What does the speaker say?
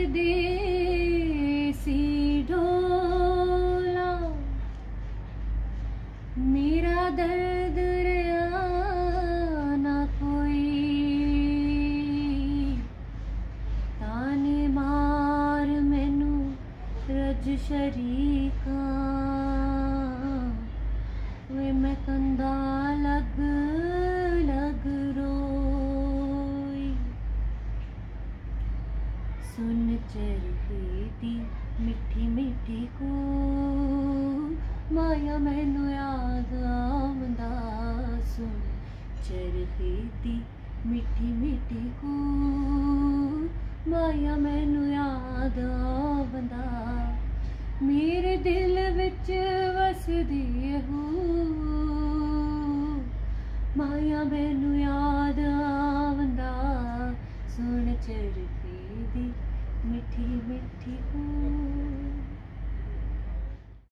परदेसी ढोला, मेरा दर्द रहा ना कोई, ताने मार मैनू रज शरीका, वे मैं कंधा लग लग रोई। सुन चरखे दी मिठी मिठी को, माया मैनू याद आंदा। सुन चरखे दी मिठी मिठी को, माया मैनू याद आंदा। मेरे दिल विच वसदी हो, माया मैनू याद आंदा। सुन चरखे दी मिठी मिठी को।